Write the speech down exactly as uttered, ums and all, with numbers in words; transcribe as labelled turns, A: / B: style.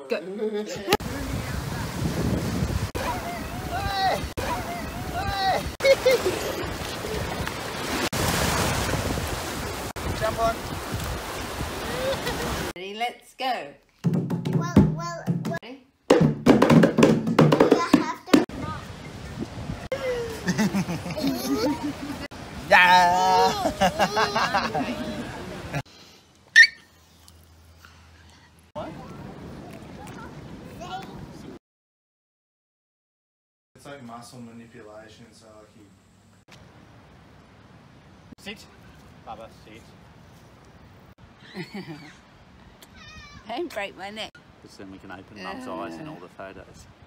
A: Go.
B: Jump on.
A: Ready, let's go.
C: Well, well, well.
A: Ready?
C: You have to.
B: Yeah. What?
D: It's like muscle manipulation, so like you...
B: Sit. Baba, sit.
A: Don't break my neck.
E: Because then we can open Mum's eyes in all the photos.